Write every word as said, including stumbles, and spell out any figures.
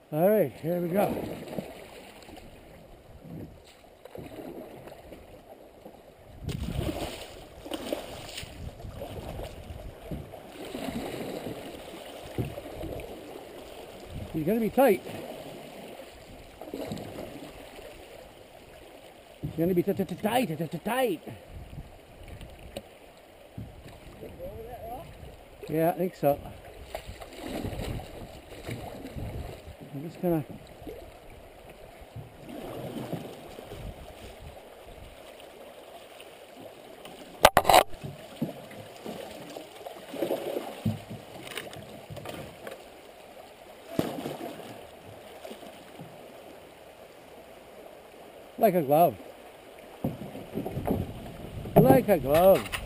All right, here we go. He's gonna be tight. He's gonna be tight, tight, tight. Yeah, I think so. I'm just gonna like a glove. Like a glove.